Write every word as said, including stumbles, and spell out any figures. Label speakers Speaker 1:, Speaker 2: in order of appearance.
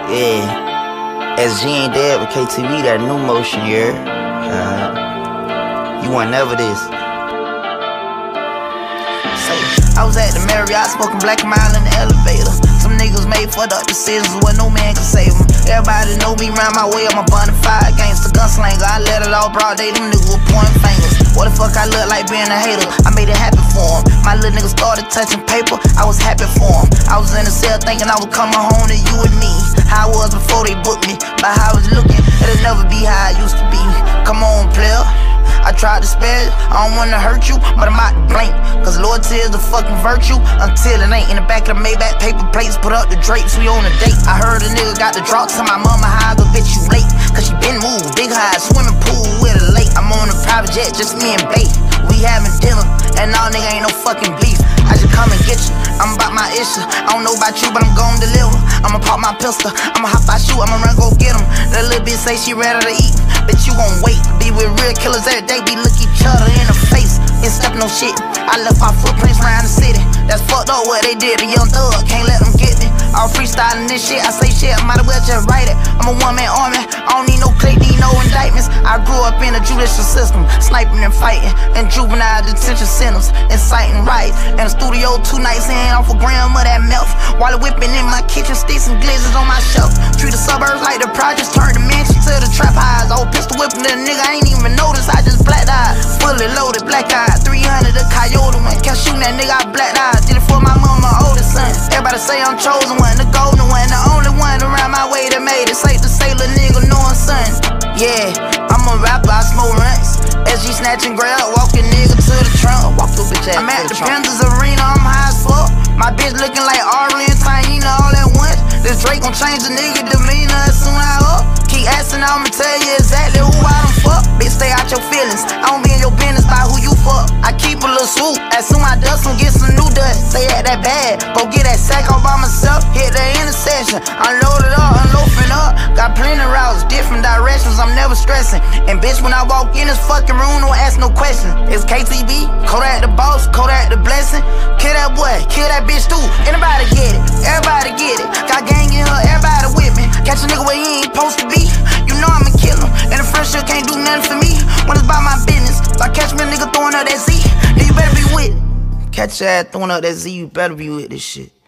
Speaker 1: Yeah, S G ain't dead with K T V, that new motion, yeah. Uh, you want never this. Say, I was at the Marriott smoking Black Mile in the elevator. Some niggas made fucked up decisions where no man can save them. Everybody know me round my way, I'm a bonafide gangster gunslinger. I let it all broad day, them niggas were pointing fingers. What the fuck I look like being a hater? I made it happen for him. My little nigga started touching paper, I was happy for him. I was in the cell thinking I was coming home to you and me. How I was before they booked me, but how I was looking, it'll never be how I used to be. Come on, player, I tried to spare it, I don't wanna hurt you, but I'm out to blink. Cause loyalty is the fucking virtue, until it ain't. In the back of the Maybach paper plates, put up the drapes, we on a date. I heard a nigga got the drop to my mama, how I go bitch you late. Cause she been moved, big high, swimming pool with a lake. I'm on a private jet, just me and Bait. We having dinner, and all nigga ain't no fucking beef. I just come and get you, I'm about my issue. I don't know about you, but I'm gon' deliver. I'ma pop my pistol, I'ma hop out shoot, I'ma run go get him. That little bitch say she ready to eat, bitch you gon' wait. Be with real killers every day, we look each other in the face. Ain't step no shit, I left my footprints around the city. That's fucked up what they did, the young thug, can't let them get me. All freestyling this shit, I say shit, I might as well just write it. I'm a one man army, I don't need no clique, need no indictments. I grew up in the judicial system, sniping and fighting, and juvenile detention centers, inciting riots. In the studio two nights in, off a gram of that meth, while whipping in my kitchen, sticks and glizzards on my shelf. Treat the suburbs like the projects, turn the mansion to the trap highs. Old pistol whipping the nigga, I ain't even noticed, I just blacked eyed. Fully loaded, black eyed, three hundred a coyote one. Kept shooting that nigga, I blacked eyes. Did it for my mama, my oldest son. Everybody say I'm chosen one, the golden one, the only one around my way that made it. Safe to say, little nigga knowing son. Yeah, I'm a rapper, I smoke runts. S G snatching grab, walking nigga to the trunk. Walk through bitch ass. I'm at the Panthers arena, I'm high as fuck. My bitch looking like Ari and Taina all at once. This Drake gon' change the nigga demeanor as soon as I up. Keep asking, I'ma tell you exactly who I done fuck. Bitch, stay out your feelings, I don't be in your business by who you fuck. I keep a little swoop, as soon I dust some, get some new dust. Say at that bad, go get that sack all by myself. Hit the intersection, unload it up, unloafing up. Got plenty routes, different directions, I'm never stressing. And bitch, when I walk in this fucking room, don't ask no questions. It's K T V, Kodak the boss, Kodak the blessing. Kill that boy, kill that bitch too. Anybody get it, everybody get it. Got gang in her, everybody with me. Catch a nigga where he ain't supposed to be, you know I'ma kill him. And the friendship can't do nothing for me when it's about my business. If I catch me a nigga throwing up that Z, then you better be with it. Catch your ass throwing up that Z, you better be with this shit.